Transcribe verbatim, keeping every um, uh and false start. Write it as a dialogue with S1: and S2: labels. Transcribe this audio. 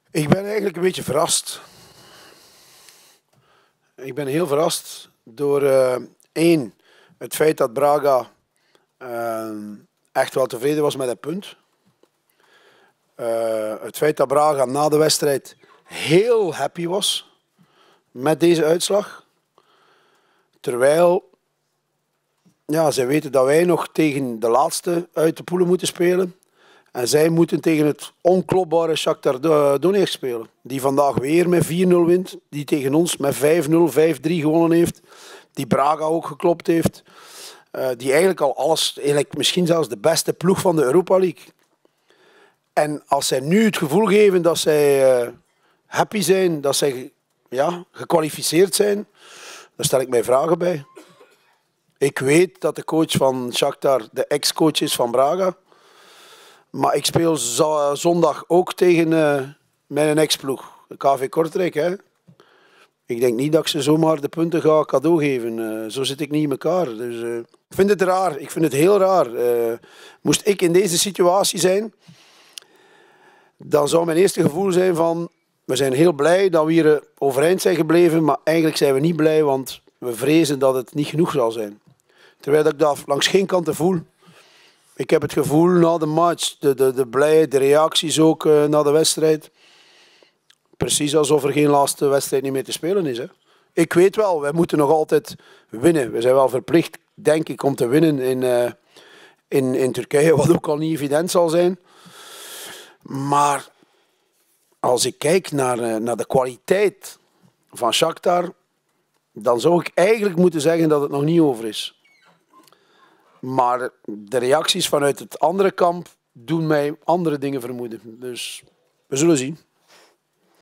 S1: Ik ben eigenlijk een beetje verrast. Ik ben heel verrast door uh, één, het feit dat Braga uh, echt wel tevreden was met het punt. Uh, het feit dat Braga na de wedstrijd heel happy was met deze uitslag. Terwijl ja, zij weten dat wij nog tegen de laatste uit de poelen moeten spelen. En zij moeten tegen het onklopbare Shakhtar Donetsk spelen. Die vandaag weer met vier nul wint. Die tegen ons met vijf nul, vijf drie gewonnen heeft. Die Braga ook geklopt heeft. Uh, die eigenlijk al alles, eigenlijk misschien zelfs de beste ploeg van de Europa League. En als zij nu het gevoel geven dat zij uh, happy zijn, dat zij ja, gekwalificeerd zijn, dan stel ik mij vragen bij. Ik weet dat de coach van Shakhtar de ex-coach is van Braga. Maar ik speel zondag ook tegen uh, mijn ex-ploeg, de K V Kortrijk. Hè. Ik denk niet dat ik ze zomaar de punten ga cadeau geven. Uh, zo zit ik niet in elkaar. Dus, uh, ik vind het raar. Ik vind het heel raar. Uh, moest ik in deze situatie zijn, dan zou mijn eerste gevoel zijn van... We zijn heel blij dat we hier overeind zijn gebleven, maar eigenlijk zijn we niet blij, want we vrezen dat het niet genoeg zal zijn. Terwijl ik dat langs geen kanten voel. Ik heb het gevoel na de match, de, de, de blijheid, de reacties ook uh, na de wedstrijd. Precies alsof er geen laatste wedstrijd niet meer te spelen is. Hè. Ik weet wel, wij moeten nog altijd winnen. We zijn wel verplicht, denk ik, om te winnen in, uh, in, in Turkije, wat ook al niet evident zal zijn. Maar als ik kijk naar, uh, naar de kwaliteit van Shakhtar, dan zou ik eigenlijk moeten zeggen dat het nog niet over is. Maar de reacties vanuit het andere kamp doen mij andere dingen vermoeden. Dus we zullen zien.